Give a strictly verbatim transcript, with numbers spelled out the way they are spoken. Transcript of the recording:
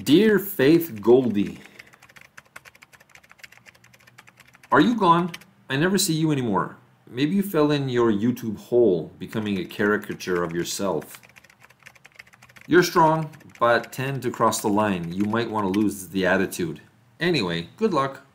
Dear Faith Goldy, are you gone? I never see you anymore. Maybe you fell in your YouTube hole, becoming a caricature of yourself. You're strong, but tend to cross the line. You might want to lose the attitude. Anyway, good luck.